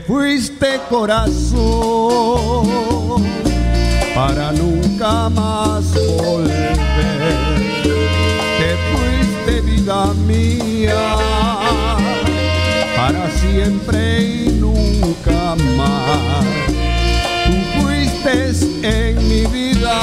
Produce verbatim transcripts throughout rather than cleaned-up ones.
fuiste, corazón, para nunca más volver. Te fuiste, vida mía, para siempre y nunca más. Tú fuiste en mi vida,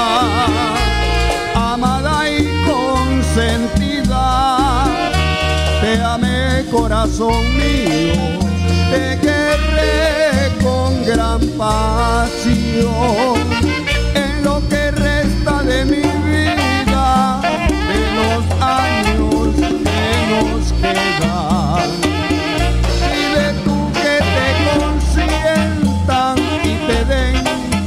amada y consentida. Te amé, corazón mío, te querré con gran pasión. En lo que resta de mi vida, de los años que nos quedan, pide tú que te consientan y te den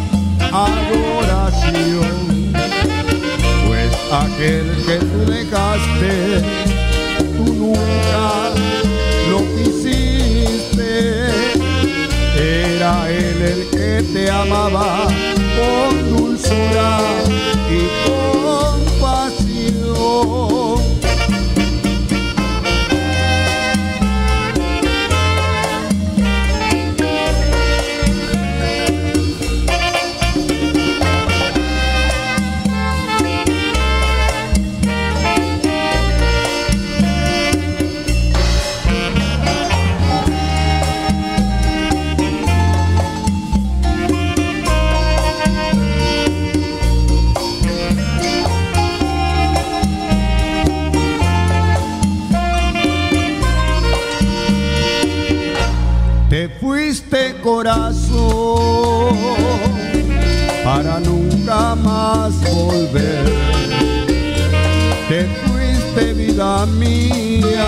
adoración. Pues aquel que tú dejaste, tú nunca lo quisiste. Era él el que te amaba con dulzura y compasión. Te fuiste, corazón, para nunca más volver. Te fuiste, vida mía,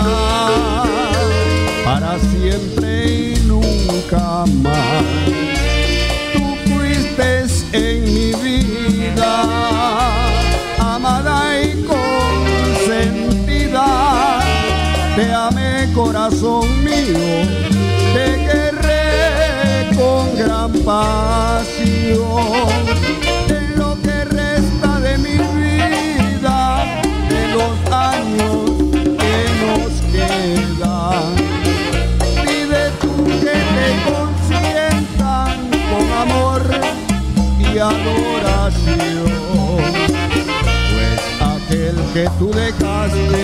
para siempre y nunca más. Tú fuiste en mi vida, amada y consentida. Te amé, corazón mío, te querré con gran pasión. En lo que resta de mi vida, de los años que nos quedan, pide tú que te consientan con amor y adoración. Pues aquel que tú dejaste,